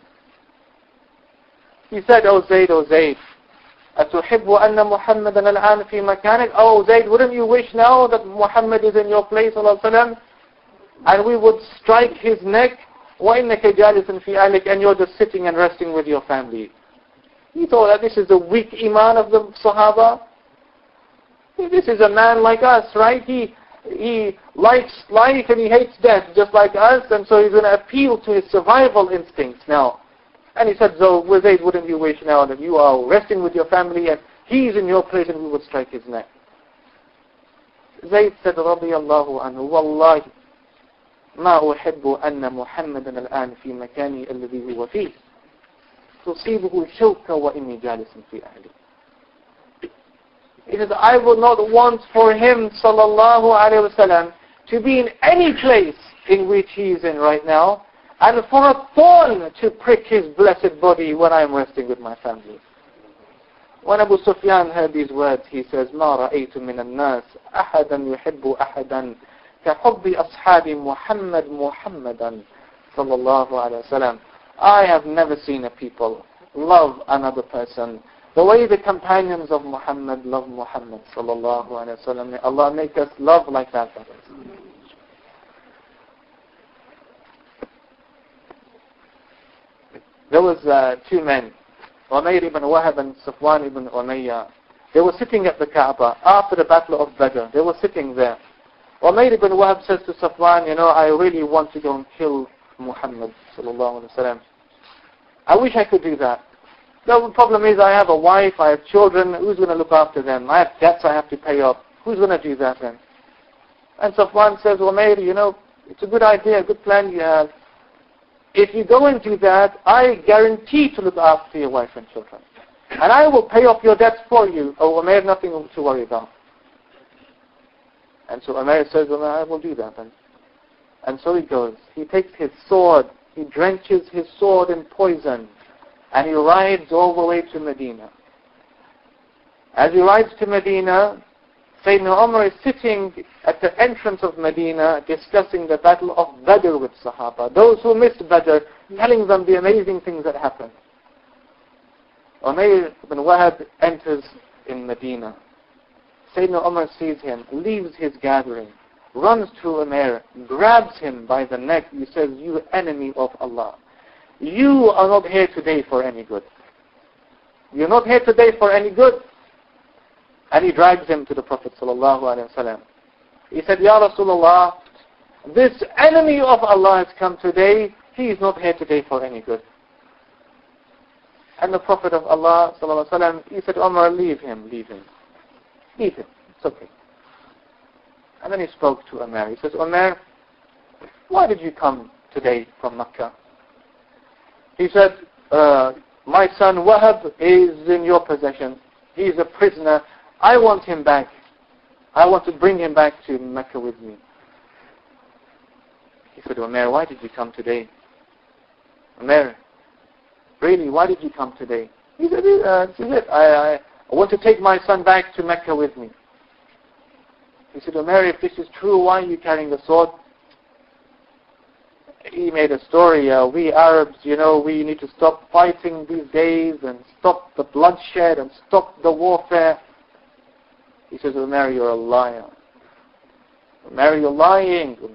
He said, "Oh Zayd, oh Zayd, أتحب أن محمدا الآن في مكانك?" Oh Zayd, wouldn't you wish now that Muhammad is in your place, sallallahu alaihi wasallam, and we would strike his neck? وَإِنَّكَ جَالِسٌ فِي أَهْلِكَ, and you're just sitting and resting with your family. He thought that this is the weak iman of the Sahaba. This is a man like us, right? He he likes life and he hates death just like us, and so he's going to appeal to his survival instincts now. And he said, so with Zayd, wouldn't you wish now that you are resting with your family and he's in your place and we would strike his neck? Zayd said, رضي الله عنه, والله ما أحب أن محمدا الآن في مكاني الذي هو فيه تصيبه الشوكة وإني جالس في أهلي. He says, I would not want for him, sallallahu alayhi wasallam, to be in any place in which he is in right now, and for a thorn to prick his blessed body when I am resting with my family. When Abu Sufyan heard these words, he says, ما رأيت من الناس أحدا يحب أحدا كحب أصحاب محمد محمدا صلى الله عليه وسلم. I have never seen a people love another person the way the companions of Muhammad love Muhammad sallallahu alaihi wasallam. May Allah make us love like that, brothers. There was uh, two men, Umayr ibn Wahab and Safwan ibn Umayyah. They were sitting at the Kaaba after the battle of Badr. They were sitting there. Umayr ibn Wahab says to Safwan, you know, I really want to go and kill Muhammad sallallahu alaihi wasallam. I wish I could do that. The problem is I have a wife, I have children, who's going to look after them? I have debts I have to pay off. Who's going to do that then? And Safwan says, well, Umayr, you know, it's a good idea, a good plan you have. If you go and do that, I guarantee to look after your wife and children. And I will pay off your debts for you. Oh, Umayr, nothing to worry about. And so Umayr says, well, I will do that then. And so he goes. He takes his sword, he drenches his sword in poison, and he rides all the way to Medina. As he rides to Medina, Sayyidina Umar is sitting at the entrance of Medina discussing the battle of Badr with Sahaba. Those who missed Badr, telling them the amazing things that happened. Umayr ibn Wahab enters in Medina. Sayyidina Umar sees him, leaves his gathering, runs to Umayr, grabs him by the neck. He says, you enemy of Allah, you are not here today for any good. You're not here today for any good. And he drags him to the Prophet sallallahu alaihi wasallam. He said, Ya Rasulullah, this enemy of Allah has come today. He is not here today for any good. And the Prophet of Allah sallallahu alaihi wasallam, he said, Umar, leave him, leave him. Leave him, it's okay. And then he spoke to Umar. He says, Umar, why did you come today from Mecca? He said, uh, my son Wahab is in your possession. He is a prisoner. I want him back. I want to bring him back to Mecca with me. He said, Umar, why did you come today? Umar, really, why did you come today? He said, uh, this is it. I, I, I want to take my son back to Mecca with me. He said, Umar, if this is true, why are you carrying the sword? He made a story, uh, we Arabs, you know, we need to stop fighting these days and stop the bloodshed and stop the warfare. He says, Umar, you're a liar. Umar, you're lying. Umar.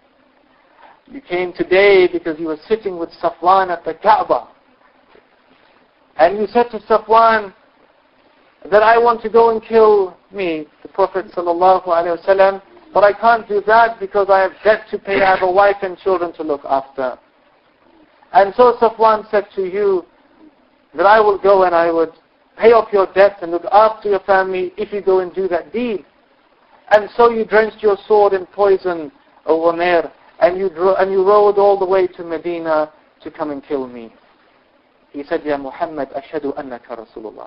You came today because you were sitting with Safwan at the Kaaba. and you said to Safwan that I want to go and kill me, the Prophet sallallahu alaihi wasallam, but I can't do that because I have debt to pay, I have a wife and children to look after. And so Safwan said to you that I will go and I would pay off your debts and look after your family if you go and do that deed. And so you drenched your sword in poison, O Umair, and you, dro- and you rode all the way to Medina to come and kill me. He said, Ya Muhammad, ashhadu annaka Rasulullah.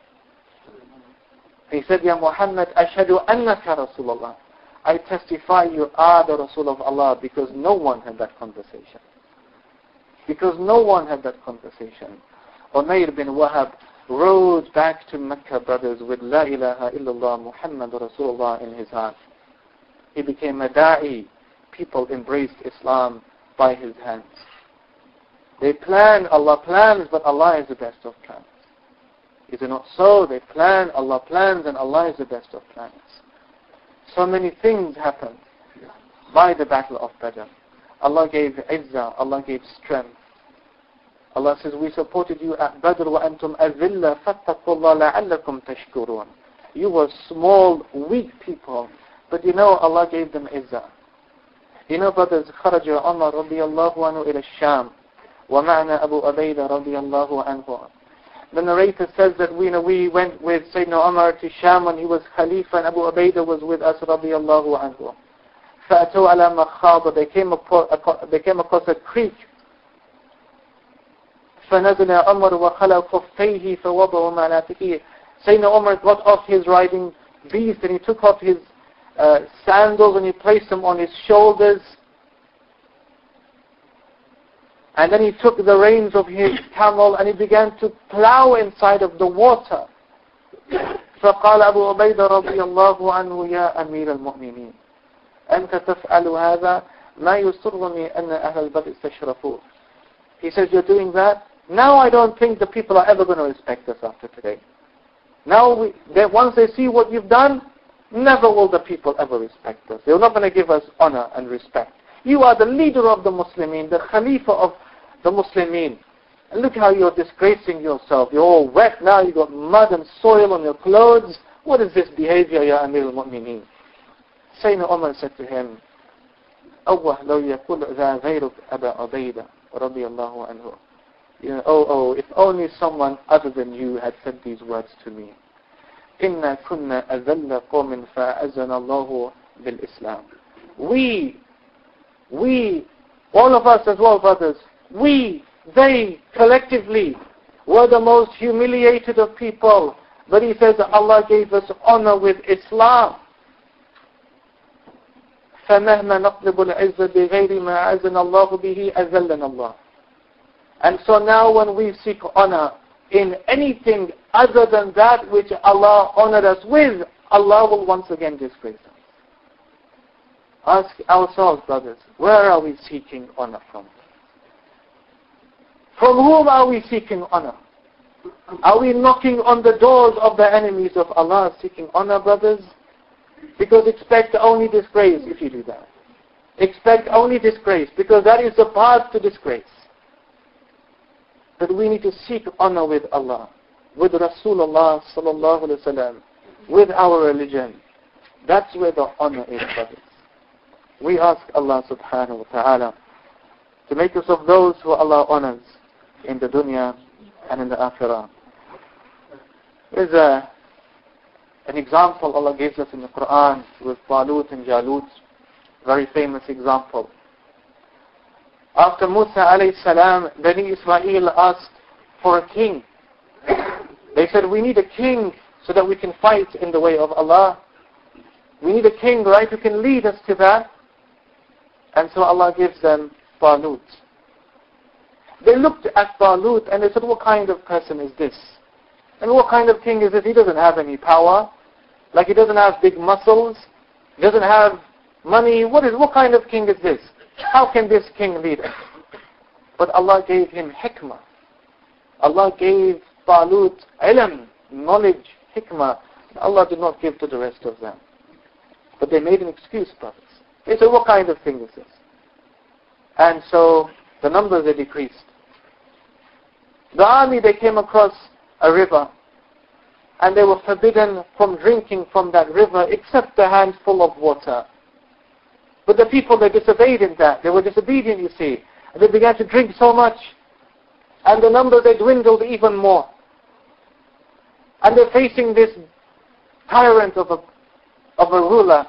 He said, Ya Muhammad, ashhadu annaka Rasulullah. I testify you are the Rasul of Allah, because no one had that conversation. Because no one had that conversation. Umair bin Wahab rode back to Mecca, brothers, with La ilaha illallah Muhammad Rasulullah in his heart. He became a da'i. People embraced Islam by his hands. They plan, Allah plans, but Allah is the best of plans. Is it not so? They plan, Allah plans, and Allah is the best of plans. So many things happened by the battle of Badr. Allah gave izzah, Allah gave strength. Allah says, we supported you at Badr وَأَنْتُمْ أَذِلَّ فَاتَّقُوا اللَّهَ لَعَلَّكُمْ تَشْكُرُونَ. You were small, weak people, but you know Allah gave them izzah. You know, brothers, خرج عمر رضي الله عنه إلى الشام ومعنا أبو أبيدة رضي الله عنه. The narrator says that we, you know, we went with Sayyidina Umar to Sham when he was Khalifa, and Abu Ubaidah was with us رضي الله عنه. فأتوا على مخاض. They came across, they came across a creek. فنزل عمر وخلى خفيه فوضعوا منافقه. Sayyidina Umar got off his riding beast and he took off his uh, sandals and he placed them on his shoulders. And then he took the reins of his camel and he began to plow inside of the water. فقال أبو عبيدة رضي الله عنه يا أمير المؤمنين أنت تفعل هذا ما يسرني أن أهل البدر استشرفوه. He says, you're doing that? Now I don't think the people are ever going to respect us after today. Now, we, they, once they see what you've done, never will the people ever respect us. They're not going to give us honor and respect. You are the leader of the Muslimin, the Khalifa of the Muslimin. And look how you're disgracing yourself. You're all wet now, you've got mud and soil on your clothes. What is this behavior, Ya Amir al-Mu'mineen? Sayyidina Umar said to him, أوه لو يقول ذا غيرك أبا عبيدة رضي الله عنه. You know, oh, oh, if only someone other than you had said these words to me. إِنَّا كُنَّا أَذَلَّ قَوْمٍ فَأَعَزَّنَا اللَّهُ بِالْإِسْلَامِ. We, we, all of us as well, brothers, we, they, collectively, were the most humiliated of people. But he says that Allah gave us honor with Islam. فَمَهْمَا نَطْلِبُ الْعِزَّ بِغَيْرِ مَا عَزَّنَا اللَّهُ بِهِ أَذَلَّنَا اللَّهُ. And so now when we seek honor in anything other than that which Allah honored us with, Allah will once again disgrace us. Ask ourselves, brothers, where are we seeking honor from? From whom are we seeking honor? Are we knocking on the doors of the enemies of Allah seeking honor, brothers? Because expect only disgrace if you do that. Expect only disgrace, because that is the path to disgrace. But we need to seek honor with Allah, with Rasulullah sallallahu alaihi wasallam, with our religion. That's where the honor is, brothers. We ask Allah subhanahu wa ta'ala to make us of those who Allah honors in the dunya and in the akhirah. There's a, an example Allah gives us in the Quran with Talut and Jalut, very famous example. After Musa alayhi salam, Bani Israel asked for a king. They said, we need a king so that we can fight in the way of Allah. We need a king, right, who can lead us to that. And so Allah gives them Talut. They looked at Talut and they said, what kind of person is this? And what kind of king is this? He doesn't have any power. Like he doesn't have big muscles. He doesn't have money. What is? What kind of king is this? How can this king lead us? But Allah gave him hikmah. Allah gave Talut ilm, knowledge, hikmah. Allah did not give to the rest of them. But they made an excuse, brothers. They said, what kind of thing is this? And so the numbers are decreased. The army, they came across a river, and they were forbidden from drinking from that river except a handful of water. But the people, they disobeyed in that. They were disobedient, you see. And they began to drink so much. And the number, they dwindled even more. And they're facing this tyrant of a, of a ruler.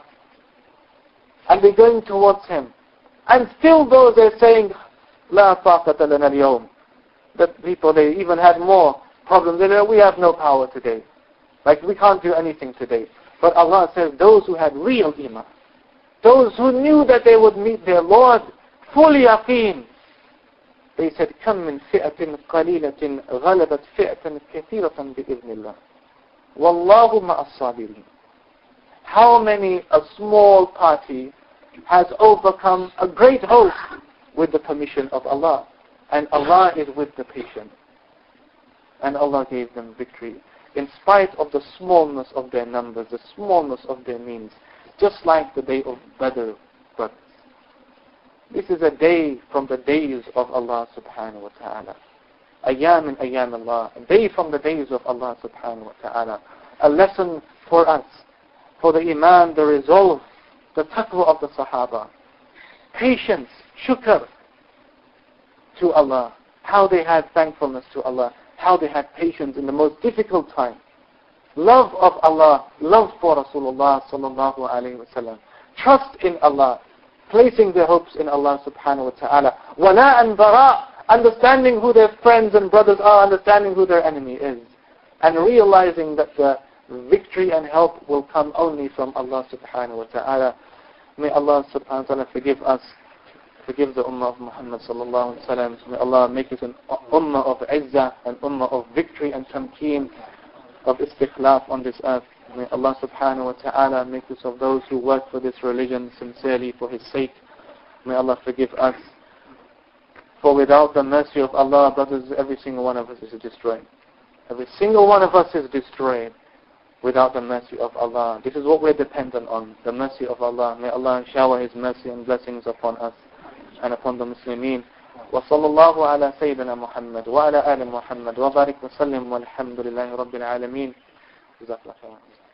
And they're going towards him. And still though they're saying, La taqata lana al-yawm. The people, they even had more problems. They know, we have no power today. Like, we can't do anything today. But Allah says, those who had real iman, those who knew that they would meet their Lord, fully yaqeen, they said, كم من فئة قليلة غلبت فئة كثيرة بإذن الله والله مع الصابرين. How many a small party has overcome a great host with the permission of Allah, and Allah is with the patient. And Allah gave them victory in spite of the smallness of their numbers, the smallness of their means, just like the day of Badr. But this is a day from the days of Allah subhanahu wa ta'ala. Ayyam min ayyam Allah. A day from the days of Allah subhanahu wa ta'ala. A lesson for us, for the iman, the resolve, the taqwa of the Sahaba. Patience, shukr to Allah. How they had thankfulness to Allah. How they had patience in the most difficult time. Love of Allah, love for Rasulullah sallallahu alayhi wa sallam. Trust in Allah, placing their hopes in Allah subhanahu wa ta'ala. Wala and bara, understanding who their friends and brothers are, understanding who their enemy is. And realizing that the victory and help will come only from Allah subhanahu wa ta'ala. May Allah subhanahu wa ta'ala forgive us, forgive the ummah of Muhammad sallallahu alayhi wa sallam. May Allah make it an ummah of izzah, an ummah of victory and tamkeen, of istikhlaf on this earth. May Allah subhanahu wa ta'ala make us of those who work for this religion sincerely for His sake. May Allah forgive us. For without the mercy of Allah, brothers, every single one of us is destroyed. Every single one of us is destroyed without the mercy of Allah. This is what we're dependent on, the mercy of Allah. May Allah shower His mercy and blessings upon us and upon the Muslimin. وصلى الله على سيدنا محمد وعلى آل محمد وبارك وسلم والحمد لله رب العالمين. جزاك الله خيرا.